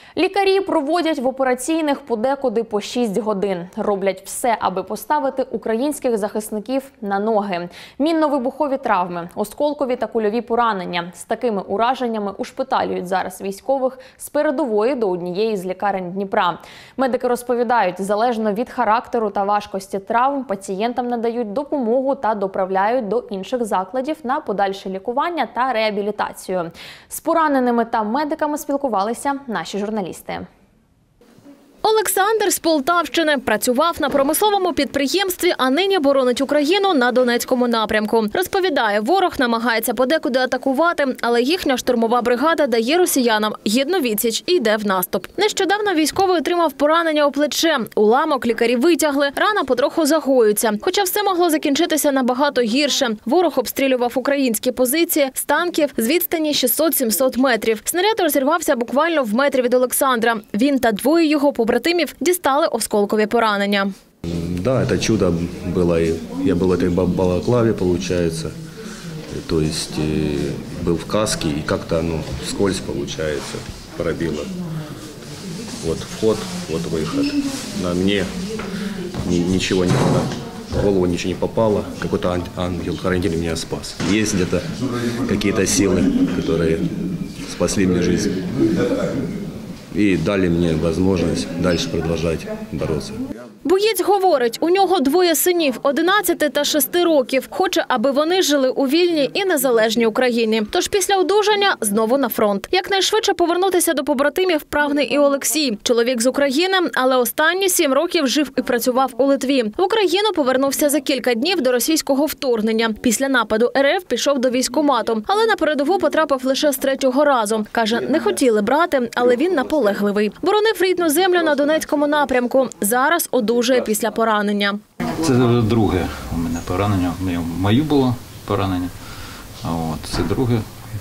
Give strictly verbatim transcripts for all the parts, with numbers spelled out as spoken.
Лікарі проводять в операційних подекуди по шість годин. Роблять все, аби поставити українських захисників на ноги. Мінно-вибухові травми, осколкові та кульові поранення. З такими ураженнями ушпиталюють зараз військових з передової до однієї з лікарень Дніпра. Медики розповідають, залежно від характеру та важкості травм, пацієнтам надають допомогу та доправляють до інших закладів на подальше лікування та реабілітацію. З пораненими та медиками спілкувалися наші журналісти. Олександр з Полтавщини працював на промисловому підприємстві, а нині боронить Україну на Донецькому напрямку. Розповідає, ворог намагається подекуди атакувати, але їхня штурмова бригада дає росіянам гідну відсіч і йде в наступ. Нещодавно військовий отримав поранення у плече. Уламок лікарі витягли, рана потроху загоюється. Хоча все могло закінчитися набагато гірше. Ворог обстрілював українські позиції з танків з відстані шістсот-сімсот метрів. Снаряд розірвався буквально в метрі від Олександра. Він та двоє його побратимів дістали осколкові поранення. Да, это чудо было. Я был в этой балаклаве, получается. То есть был в каске, и как-то оно вскользь, получается, пробило. Вот вход, вот выход. На мне ничего не было. В голову ничего не попало. Какой-то ангел-хранитель меня спас. Есть где-то какие-то силы, которые спасли мне жизнь. І дали мені можливість далі продовжувати боротися. Боєць говорить, у нього двоє синів – одинадцяти та шести років. Хоче, аби вони жили у вільній і незалежній Україні. Тож після одужання знову на фронт. Якнайшвидше повернутися до побратимів прагне і Олексій. Чоловік з України, але останні сім років жив і працював у Литві. В Україну повернувся за кілька днів до російського вторгнення. Після нападу ер еф пішов до військкомату, але на передову потрапив лише з третього разу. Каже, не хотіли брати, але він наполегливий. Боронив рідну землю на Донецькому напрямку. Зараз одужує після поранення. Це друге у мене поранення. Моє було поранення, а от це друге.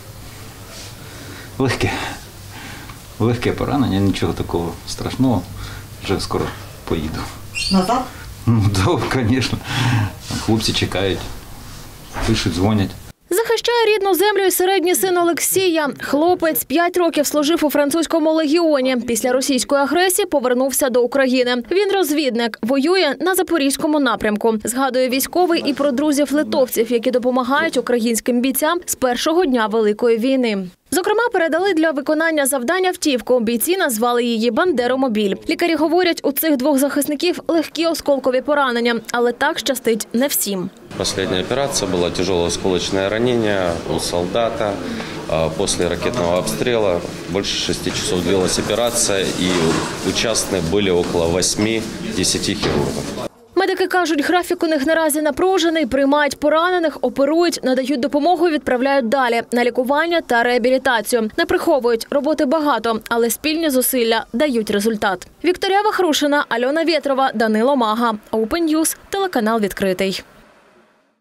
Легке. Легке поранення, нічого такого страшного. Вже скоро поїду. Назад? Ну так, звісно. Хлопці чекають, пишуть, дзвонять. Захищає рідну землю і середній син Олексія. Хлопець п'ять років служив у французькому легіоні. Після російської агресії повернувся до України. Він розвідник, воює на Запорізькому напрямку. Згадує військовий і про друзів-литовців, які допомагають українським бійцям з першого дня Великої війни. Зокрема, передали для виконання завдань автівку. Бійці назвали її «Бандеромобіль». Лікарі говорять, у цих двох захисників легкі осколкові поранення, але так щастить не всім. Последняя операция была тяжелое осколочное ранение у солдата. После ракетного обстрела больше шести часов длилась операция, и участны были около восьми-десяти хирургов. Медики кажуть, графік у них наразі напружений, приймають поранених, оперують, надають допомогу і відправляють далі на лікування та реабілітацію. Не приховують, роботи багато, але спільні зусилля дають результат. Вікторія Вахрушина, Альона Вєтрова, Данило Мага. Open News, телеканал відкритий.